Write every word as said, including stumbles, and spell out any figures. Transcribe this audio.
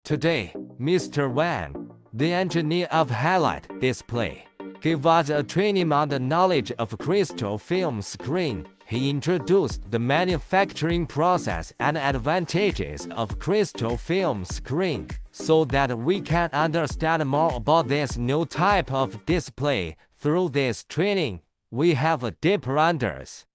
Today, Mister Wang, the engineer of Highlight Display, gave us a training on the knowledge of crystal film screen. He introduced the manufacturing process and advantages of crystal film screen, so that we can understand more about this new type of display. Through this training, we have a deeper understanding